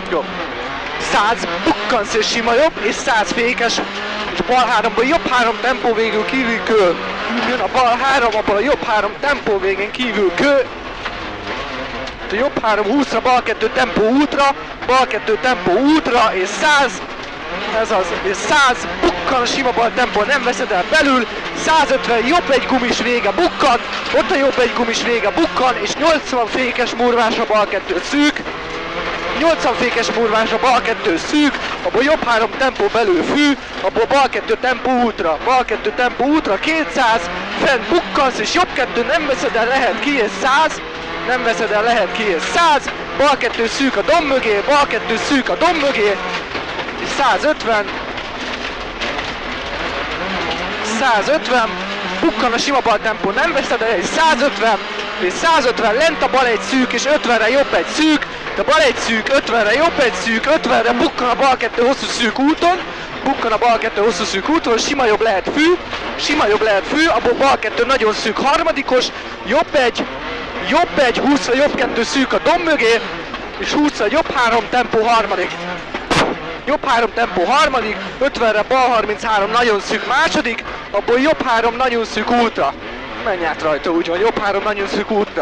Jobb. 100, bukkansz és sima jobb, és 100 fékes, és bal 3-ból jobb 3 tempó végül kívül kő. Jön a bal 3, abból a jobb 3 tempó végén kívül kő. A jobb 3 20-ra, bal 2 tempó útra, bal 2 tempó útra, és 100, ez az, és 100, bukkan, sima bal tempó, nem veszed el belül, 150, jobb egy gumis vége, bukkan, ott a jobb egy gumis vége, bukkan, és 80 fékes murvásra, bal 2 szűk, 80 fékes murvásra, bal 2 szűk, abból jobb 3 tempó belül fű, abból bal 2 tempó útra, bal 2 tempó útra, 200, fent bukkansz, és jobb 2 nem veszed el, lehet ki, és 100, nem veszed el, lehet ki, és 100, bal 2 szűk a domb mögé, bal 2 szűk a domb mögé, és 150, 150, bukkan a sima bal tempó, nem veszed el, és 150, és 150, lent a bal egy szűk, és 50-re jobb egy szűk, de bal egy szűk, 50-re jobb egy szűk, 50-re bukkan a bal 2 hosszú szűk úton, bukkan a bal 2 hosszú szűk úton, sima jobb lehet fű, abból bal 2 nagyon szűk harmadikos, jobb egy, 20-ra jobb 2 szűk a domb mögé, és 20-ra jobb 3 tempó harmadik. Jobb 3 tempó harmadik, 50-re bal 33 nagyon szűk második, abból jobb 3 nagyon szűk útra. Menj át rajta, úgy van, jobb 3 nagyon szűk útra.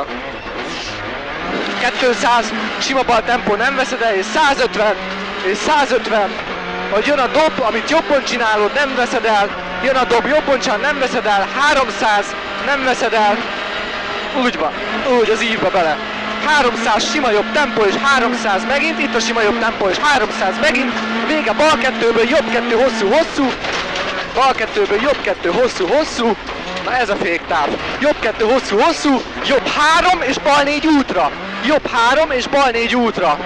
200, sima bal tempó, nem veszed el, és 150, és 150, hogy jön a dob, amit jobban csinálod, nem veszed el, jön a dob, jobban csinál, nem veszed el, 300, nem veszed el, úgy van, úgy az ívbe bele. 300 sima jobb tempó, és 300 megint, itt a sima jobb tempó, és 300 megint, vége bal 2-ből jobb 2 hosszú-hosszú, bal 2-ből jobb 2 hosszú-hosszú, na ez a féktáv, jobb 2 hosszú-hosszú, jobb 3 és bal 4 útra, jobb 3 és bal 4 útra,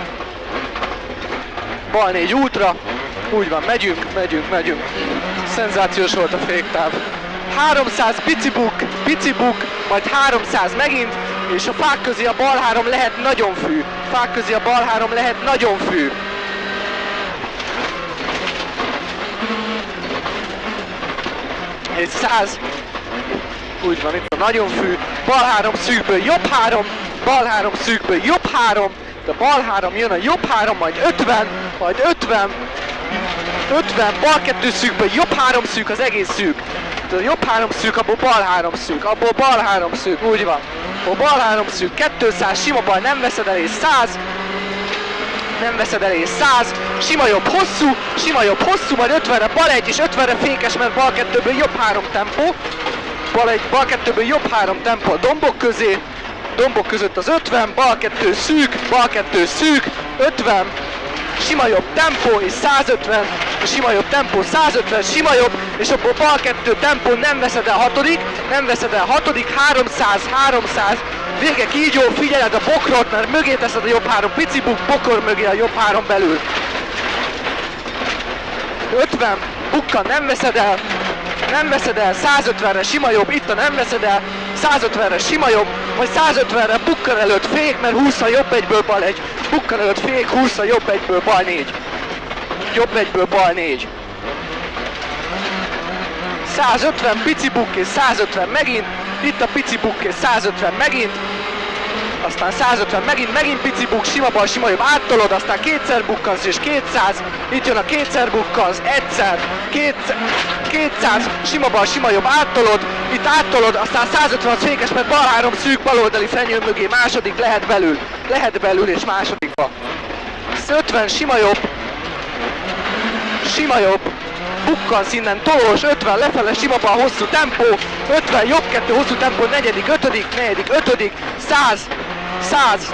bal 4 útra, úgy van, megyünk, szenzációs volt a féktáv. 300 pici buk, majd 300 megint, és a fák közé a bal 3 lehet nagyon fű. Fák közé a bal 3 lehet nagyon fű. És 100. Úgy van, itt a nagyon fű. Bal 3 szűkből jobb 3, bal 3 szűkből jobb 3, de bal 3 jön a jobb 3, majd 50, majd 50, bal 2 szűkből jobb 3 szűk, az egész szűk. A jobb 3 szűk, abból bal 3 szűk, abból bal 3 szűk, úgy van. Abból bal 3 szűk, 200, sima bal, nem veszed el, és 100. Nem veszed el, és 100. Sima jobb hosszú, majd 50-re bal 1 és 50-re fékes, mert bal 2-ből jobb 3 tempó. Bal 2-ből jobb 3 tempó a dombok közé. Dombok között az 50, bal 2 szűk, 50. Sima jobb tempó, és 150, sima jobb tempó, 150, sima jobb, és abból bal 2 tempó, nem veszed el hatodik, 300, vége kígyó, figyeled a bokrot, mert mögé teszed a jobb 3 pici buk, bokor mögé a jobb 3 belül. 50, bukkan, nem veszed el, 150-re sima jobb, itt a nem veszed el, 150-re sima jobb, vagy 150-re bukkan előtt fék, mert 20 a jobb egyből bal 1, bukkan előtt fék, 20 a jobb egyből bal 4. Jobb egyből bal 4. 150 pici buk és 150 megint, itt a pici buk és 150 megint, aztán 150 megint pici buk, sima bal, sima jobb, áttolod, aztán kétszer bukkansz és 200, itt jön a kétszer bukkansz, egyszer, 200, sima bal, sima jobb, itt áttolod, aztán 150 az fékes, mert bal 3 szűk, baloldali fenyő mögé, második lehet belül és másodikba. 50 sima jobb, bukkansz innen, tolós, 50 lefele, sima bal, hosszú tempó, 50 jobb 2 hosszú tempó, negyedik, ötödik, 100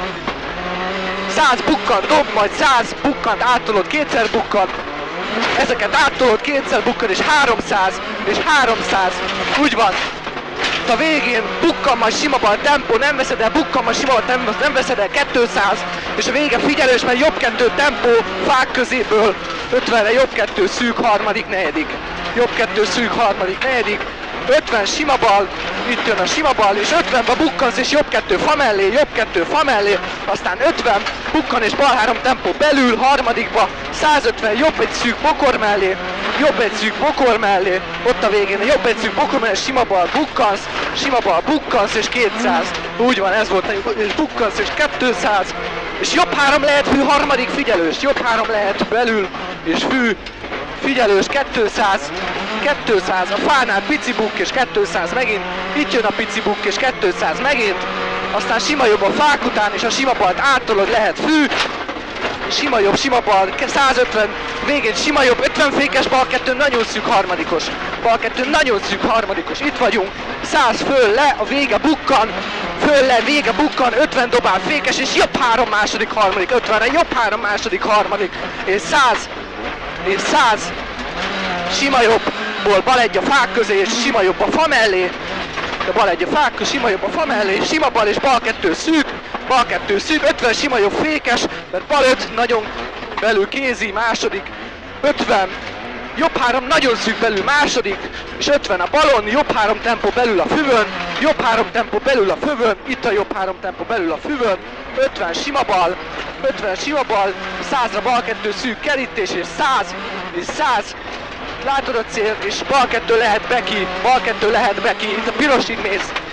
bukkan, dob, majd 100 bukkant, áttolod, kétszer bukkan, ezeket áttolod, kétszer bukkan, és 300, úgy van. A végén bukkan, majd sima bal tempó, nem veszed el, bukkan, majd sima bal tempó, nem veszed el, 200, és a vége figyelős, mert jobb 2 tempó, fák közéből, 50-re jobb 2 szűk, harmadik, negyedik, jobb 2 szűk, harmadik, negyedik, 50 sima bal, itt jön a sima bal, és 50-be bukkansz, és jobb 2 fa mellé, aztán 50, bukkan és bal 3 tempó belül, harmadikba, 150, jobb egy szűk bokor mellé, ott a végén a jobb egy szűk bokor mellé, sima bal bukkansz, és 200, úgy van, ez volt, és bukkansz, és 200, és jobb 3 lehet fű, harmadik figyelős, jobb 3 lehet belül, és fű, figyelős, 200, 200, a fánál pici bukk, és 200 megint, itt jön a pici bukk, és 200 megint, aztán sima jobb a fák után, és a sima balt áttolod, lehet fű, sima jobb, sima bal, 150, végén sima jobb, 50 fékes, bal 2 nagyon szűk harmadikos, bal 2 nagyon szűk harmadikos, itt vagyunk, 100 föl le, a vége bukkan, föl le, vége bukkan, 50 dobál fékes, és jobb 3 második, harmadik, 50-re, jobb 3 második, harmadik, és 100, sima jobbból bal egy a fák közé, és sima jobb a fa mellé, de bal egy a fák közé, sima jobb a fa mellé, sima bal és bal 2 szűk, bal 2 szűk, 50 sima jobb fékes, mert bal 5 nagyon belül kézi, második, 50, jobb 3 nagyon szűk belül második, és 50 a balon, jobb 3 tempó belül a füvön, jobb 3 tempó belül a füvön, itt a jobb 3 tempó belül a füvön, 50 sima bal, 100-ra bal 2 szűk kerítés, és 100, látod a cél, és bal 2 lehet beki, itt a pirosig mész,